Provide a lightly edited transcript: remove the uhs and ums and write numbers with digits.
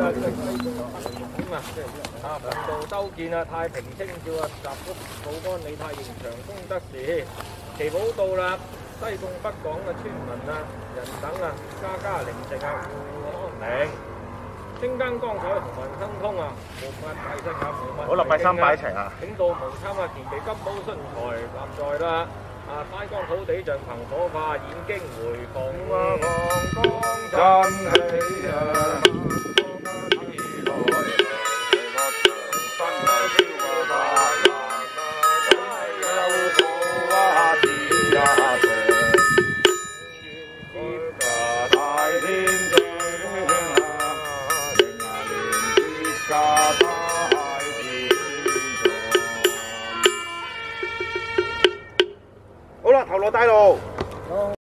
呢個西貢北點啊，良道修建啊，太平清醮啊，習福保安理太刑長功德事，祈寶到啦，西貢北港嘅村民啊、人等啊，家寧靜啊，戶安寧。青更光彩同民生通啊，無物大身啊，無物。好，禮拜三擺齊啊！請到無參啊，田地金寶春台立在啦。翻江土地像憑火化，演經回復啊，真喜啊！好啦，頭落帶路。